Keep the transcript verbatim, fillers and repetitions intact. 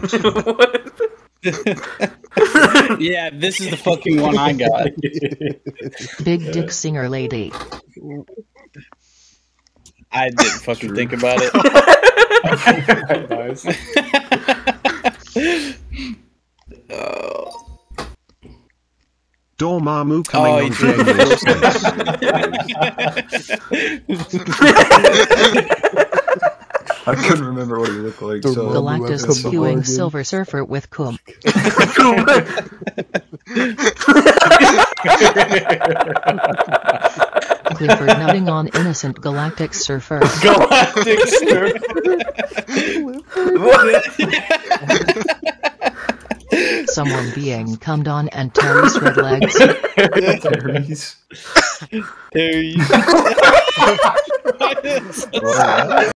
Yeah, this is the fucking one I got. Big dick singer lady. I didn't fucking True. think about it. Nice. Oh. Dormamu coming Oh, on he I couldn't remember what he looked like. So Galactus spewing Silver Surfer with cum. Clifford nutting on innocent Galactic Surfer. Galactic Surfer. Someone being cummed on and Terry's red legs. Terry's. Terry's.